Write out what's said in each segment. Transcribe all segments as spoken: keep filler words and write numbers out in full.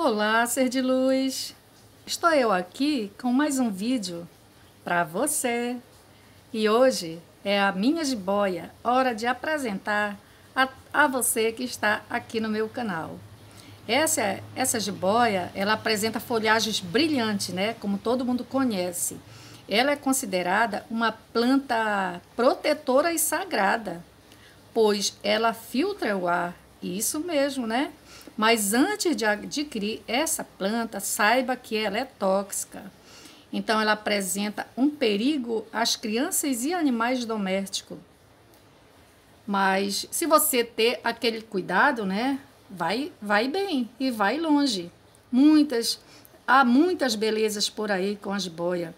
Olá, ser de luz! Estou eu aqui com mais um vídeo para você. E hoje é a minha jiboia, hora de apresentar a, a você que está aqui no meu canal. Essa, essa jiboia, ela apresenta folhagens brilhantes, né? Como todo mundo conhece. Ela é considerada uma planta protetora e sagrada, pois ela filtra o ar. Isso mesmo, né? Mas antes de adquirir essa planta, saiba que ela é tóxica. Então, ela apresenta um perigo às crianças e animais domésticos. Mas, se você ter aquele cuidado, né, vai, vai bem e vai longe. Muitas, há muitas belezas por aí com a jiboia.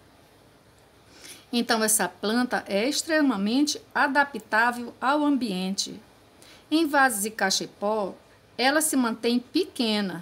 Então, essa planta é extremamente adaptável ao ambiente. Em vasos de cachepó, ela se mantém pequena,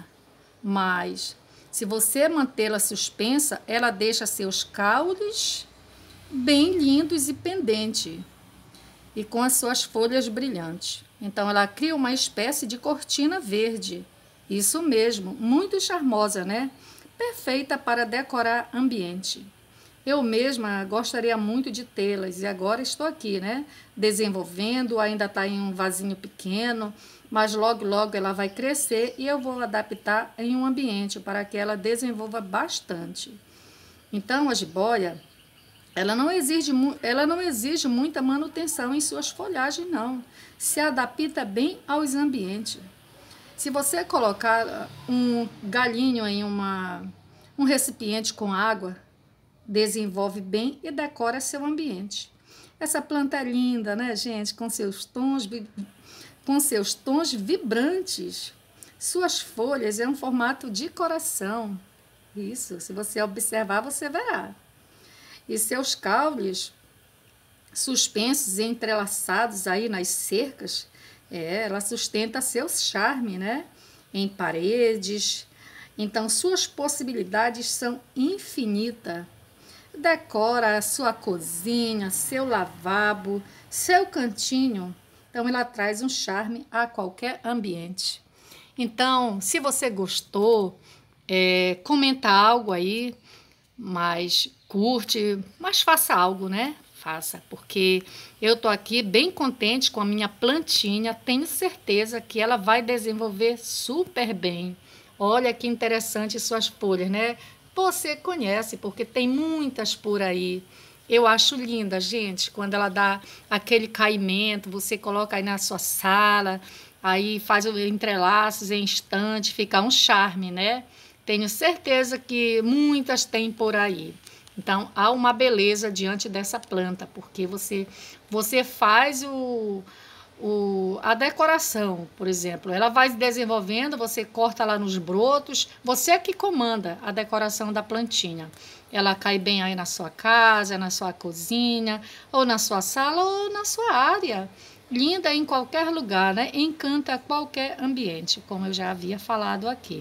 mas se você mantê-la suspensa, ela deixa seus caules bem lindos e pendentes, e com as suas folhas brilhantes. Então, ela cria uma espécie de cortina verde. Isso mesmo, muito charmosa, né? Perfeita para decorar ambiente. Eu mesma gostaria muito de tê-las e agora estou aqui, né? Desenvolvendo, ainda está em um vasinho pequeno, mas logo, logo ela vai crescer e eu vou adaptar em um ambiente para que ela desenvolva bastante. Então, a jiboia, ela não exige, ela não exige muita manutenção em suas folhagens, não. Se adapta bem aos ambientes. Se você colocar um galinho em uma, um recipiente com água, desenvolve bem e decora seu ambiente. Essa planta é linda, né, gente? Com seus tons, com seus tons vibrantes. Suas folhas é um formato de coração. Isso, se você observar, você verá. E seus caules suspensos e entrelaçados aí nas cercas, é, ela sustenta seu charme, né? Em paredes. Então, suas possibilidades são infinitas. Decora a sua cozinha, seu lavabo, seu cantinho. Então, ela traz um charme a qualquer ambiente. Então, se você gostou, é, comenta algo aí, mas curte, mas faça algo, né? Faça, porque eu tô aqui bem contente com a minha plantinha. Tenho certeza que ela vai desenvolver super bem. Olha que interessante suas folhas, né? Você conhece, porque tem muitas por aí. Eu acho linda, gente, quando ela dá aquele caimento, você coloca aí na sua sala, aí faz o entrelaços em instante, fica um charme, né? Tenho certeza que muitas tem por aí. Então, há uma beleza diante dessa planta, porque você, você faz o... O, a decoração, por exemplo, ela vai desenvolvendo, você corta lá nos brotos, você é que comanda a decoração da plantinha. Ela cai bem aí na sua casa, na sua cozinha, ou na sua sala, ou na sua área. Linda em qualquer lugar, né? Encanta qualquer ambiente, como eu já havia falado aqui.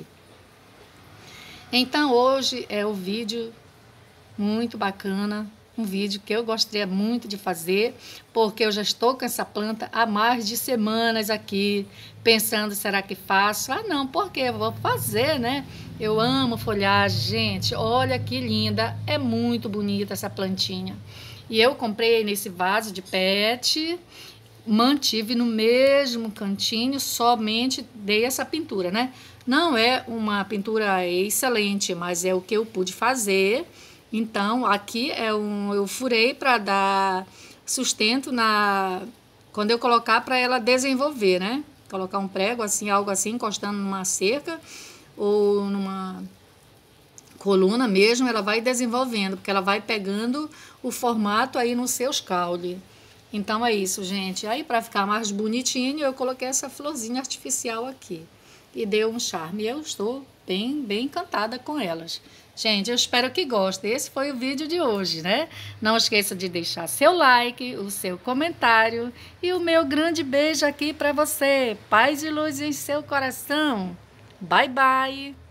Então, hoje é o vídeo muito bacana. Um vídeo que eu gostaria muito de fazer, porque eu já estou com essa planta há mais de semanas aqui, pensando, será que faço? Ah, não, porque eu vou fazer, né? Eu amo folhagem, gente, olha que linda, é muito bonita essa plantinha. E eu comprei nesse vaso de pet, mantive no mesmo cantinho, somente dei essa pintura, né? Não é uma pintura excelente, mas é o que eu pude fazer. Então, aqui é um, eu furei para dar sustento na, quando eu colocar para ela desenvolver, né? Colocar um prego assim, algo assim, encostando numa cerca ou numa coluna mesmo, ela vai desenvolvendo, porque ela vai pegando o formato aí nos seus caules. Então, é isso, gente. Aí, para ficar mais bonitinho, eu coloquei essa florzinha artificial aqui. E deu um charme. E eu estou bem, bem encantada com elas. Gente, eu espero que gostem. Esse foi o vídeo de hoje, né? Não esqueça de deixar seu like, o seu comentário e o meu grande beijo aqui para você. Paz e luz em seu coração. Bye, bye!